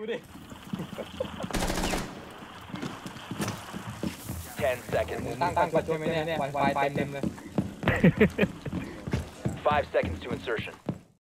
ดิ 10 seconds. ตั้งกดใช่ไหมเนี่ย Wi-Fi เต็มเลย 5 seconds to insertion.